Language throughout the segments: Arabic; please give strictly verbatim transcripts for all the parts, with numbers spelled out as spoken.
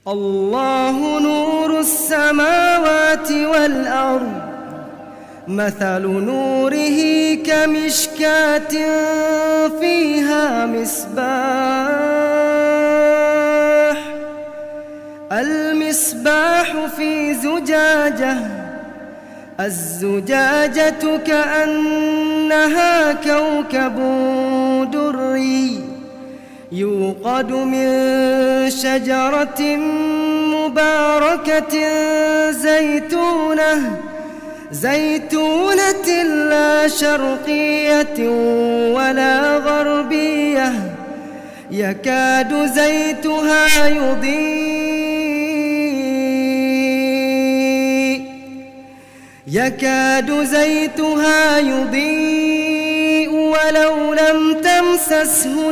الله نور السماوات والأرض مثل نوره كمشكاة فيها مصباح المصباح في زجاجة الزجاجة كأنها كوكب دري يوقد من شجرة مباركة زيتونة زيتونة لا شرقية ولا غربية يكاد زيتها يضيء يكاد زيتها يضيء ولو لم تمسسه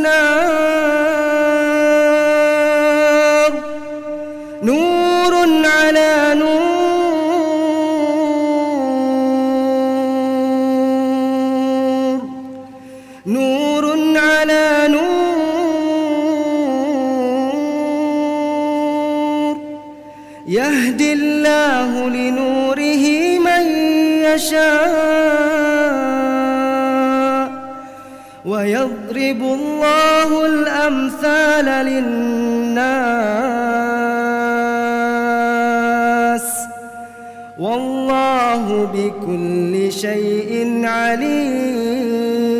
نار نور على نور نور على نور يهدي الله لنوره من يشاء ويضرب الله الأمثال للناس والله بكل شيء عليم.